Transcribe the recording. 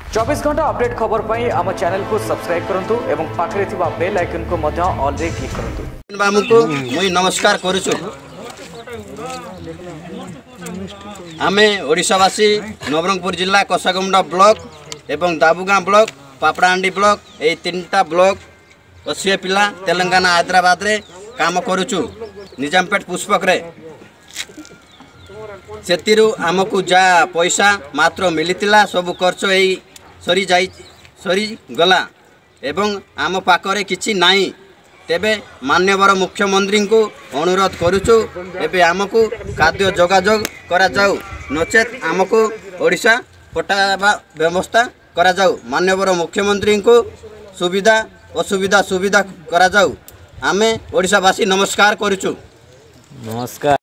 24 घंटा अपडेट खबर पाई आम चैनल को सब्सक्राइब करंतु एवं पाखरे थिबा बेल आइकन को मध्य ऑल रे क्लिक करंतु। बाबू को मुई नमस्कार करूछु। आमे ओडिशावासी नवरंगपुर जिला कोसागुंडा ब्लॉक एवं दाबुगां ब्लॉक पापड़ाहांडी ब्लॉक ए तीनटा ब्लॉक 80 पिला तेलंगाना हैदराबाद रे काम करूछु निजामपेट पुष्पक रे। सेतिरु आमको जा पैसा मात्र मिलितिला सब खर्च एई सरी गला एवं आम पाखरे किछि नाही। तेबे मान्यवर मुख्यमंत्री को अनुरोध करूछु एबे आमको खाद्य जोगाजोग करा जाऊ नचेत आमको ओडिशा पठावा व्यवस्था करा जाऊ। मान्यवर मुख्यमंत्री को सुविधा असुविधा सुविधा करा जाऊ। आमे ओडिशावासी नमस्कार करूछु। नमस्कार।